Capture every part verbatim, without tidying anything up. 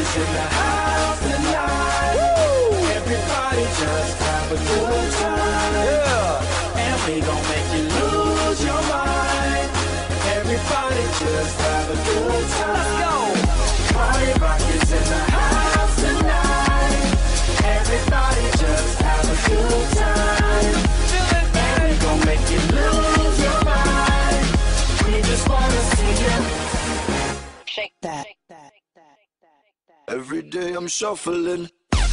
Everybody's in the house tonight. Woo! Everybody just have a good time. Yeah. And we gon' make you lose your mind. Everybody just have a good time. Let's go. Party rock is in the house tonight. Everybody just have a good time. And we gon' make you lose your mind. We just wanna see you shake that. Every day I'm shuffling.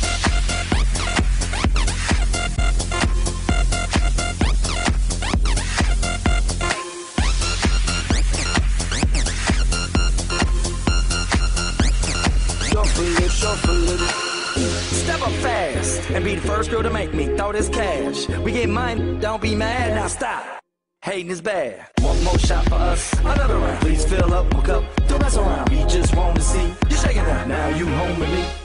Shuffle it, shuffle it. Step up fast and be the first girl to make me throw this cash. We get mine, don't be mad, now stop. Hating is bad. One more shot for us, another round. Please fill up my cup, don't mess around. We just want to see you shaking out. Now you home with me.